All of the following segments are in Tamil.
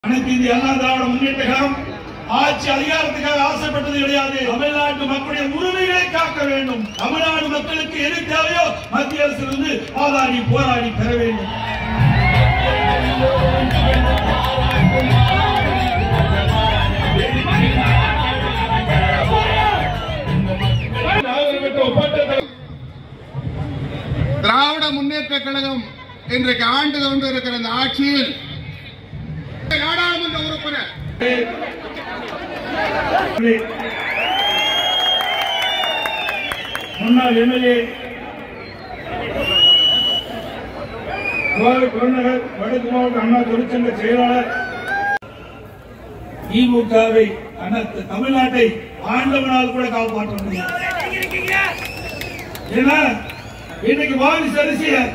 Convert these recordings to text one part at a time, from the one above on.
அனைத்து இந்திய அண்ணா திராவிட முன்னேற்ற கழகம் ஆட்சி அதிகாரத்துக்காக ஆசைப்பட்டது கிடையாது. தமிழ்நாட்டு மக்களுடைய உரிமைகளை காக்க வேண்டும். தமிழ்நாடு மக்களுக்கு எது தேவையோ மத்திய அரசிலிருந்து வாதாடி போராடி பெற வேண்டும். திராவிட முன்னேற்ற கழகம் இன்றைக்கு ஆண்டு கொண்டிருக்கிற இந்த ஆட்சியில் நாடாளுமன்ற உறுப்பினர் முன்னாள் எம்எல்ஏ புறநகர் வடக்கு மாவட்ட அண்ணா தொழிற்சங்க செயலாளர் திமுகவை தமிழ்நாட்டை ஆண்டவனால் கூட காப்பாற்ற முடியும். ஏன்னா இன்னைக்கு வாரிசு அரசியல்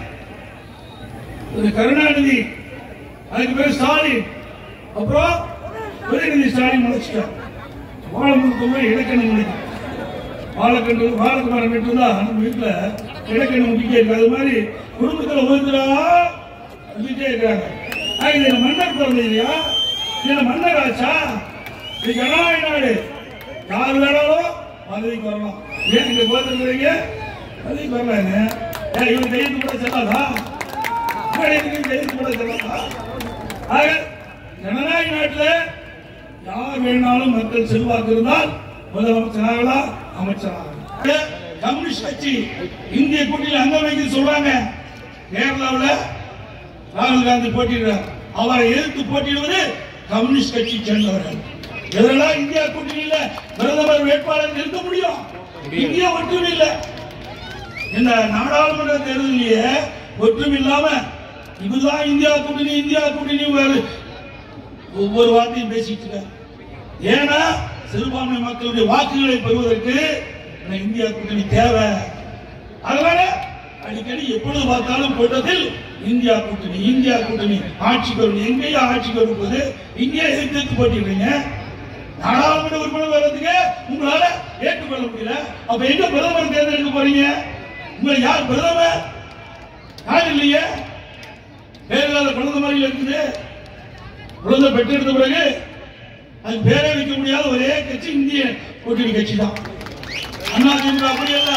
கருணாநிதி, அதுக்கு பேர் ஸ்டாலின், அப்புறம் உதயநிதி ஸ்டாலின் முடிச்சிட்டார். வாழமுறை இலக்கணம் முடிக்கும். வாழக்குமாரன் மட்டும்தான் நம்ம வீட்டுல இலக்கணம் முடிக்க இருக்கு. அது மாதிரி குடும்பத்தில் ஒவ்வொருத்தரா சொல்லிட்டே இருக்காங்க. இதுல மன்னர் பிறந்த இல்லையா, இதுல மன்னர் ஆச்சா, இது ஜனநாயக நாடு, யார் வேணாலும் பதவிக்கு வரலாம். ஏன் இங்க போத்துறீங்க பதவிக்கு வரலாங்க? இவங்க கையெழுத்து கூட செல்லாதா? கையெழுத்து கூட செல்லாதா? ஆக ஜனநாயக நாட்டில் யார் வேணாலும் மக்கள் செல்வாக்கு இருந்தால் முதலமைச்சராகலாம், அமைச்சராக. கம்யூனிஸ்ட் கட்சி இந்திய கூட்டணியில் அங்க வைக்க சொல்றாங்க. கேரளாவில் ராகுல் காந்தி போட்டியிடுறார். அவரை எதிர்த்து போட்டியிடுவது கம்யூனிஸ்ட் கட்சி சேர்ந்தவர்கள். இதெல்லாம் இந்தியா கூட்டணியில் பிரதமர் வேட்பாளர் நிறுத்த முடியும். இந்தியா ஒற்றுமை இல்லை. இந்த நாடாளுமன்ற தேர்தலிலேயே ஒற்றுமை இல்லாம இதுதான் இந்தியா கூட்டணி ஒவ்வொரு வார்த்தையும் பேசிட்டு இருக்காங்க. ஏன்னா சிறுபான்மை மக்களுடைய வாக்குகளை பெறுவதற்கு இந்தியா கூட்டணி தேவை. அதனால அடிக்கடி எப்பொழுது பார்த்தாலும் கூட்டத்தில் இந்தியா கூட்டணி ஆட்சிக்கு வரும். எங்கேயா ஆட்சிக்கு வரும்போது இங்கே எதிர்த்து போட்டிடுறீங்க. நாடாளுமன்ற உறுப்பினர் வர்றதுக்கு உங்களால ஏற்றுக்கொள்ள முடியல. அப்ப எங்க பிரதமர் தேர்ந்தெடுக்க போறீங்க? உங்களை யார் பிரதமர்? யார் இல்லையே. பேரில்லாத குழந்தை மாதிரி இருக்குது. குழந்தை பெற்றெடுத்த பிறகு அது பேரே வைக்க முடியாத ஒரே கட்சி இந்திய கூட்டணி கட்சி தான். அண்ணா திமுக அப்படி அல்ல.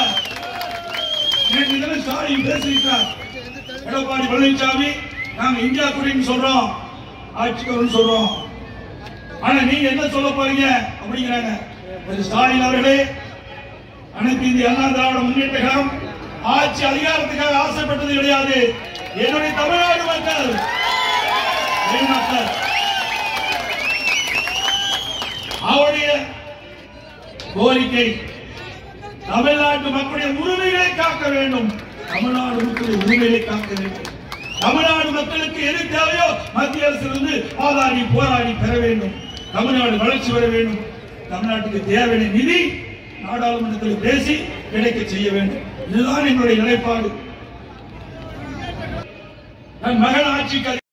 நேற்று தினம் ஸ்டாலின் பேசியிருக்கார். எடப்பாடி பழனிசாமி நாங்க இந்தியா கூட்டணி சொல்றோம், ஆட்சிக்கு சொல்றோம். ஆனா நீங்க என்ன சொல்ல போறீங்க அப்படிங்கிறாங்க. ஸ்டாலின் அவர்களே, அனைத்து இந்திய அண்ணா திராவிட முன்னேற்ற கழகம் ஆட்சி அதிகாரத்துக்காக ஆசைப்பட்டது கிடையாது. என்னுடைய தமிழ்நாடு மக்கள் அவருடைய கோரிக்கை தமிழ்நாட்டு மக்களுடைய உரிமைகளை காக்க வேண்டும். தமிழ்நாடு மக்களுடைய உரிமைகளை காக்க வேண்டும். தமிழ்நாடு மக்களுக்கு எது தேவையோ மத்திய அரசிலிருந்து வாதாடி போராடி பெற வேண்டும். தமிழ்நாடு வளர்ச்சி பெற வேண்டும். தமிழ்நாட்டுக்கு தேவையான நிதி நாடாளுமன்றத்தில் பேசி கிடைக்க செய்ய வேண்டும். இதுதான் என்னுடைய நிலைப்பாடு. நான் மகன் ஆட்சிக்கு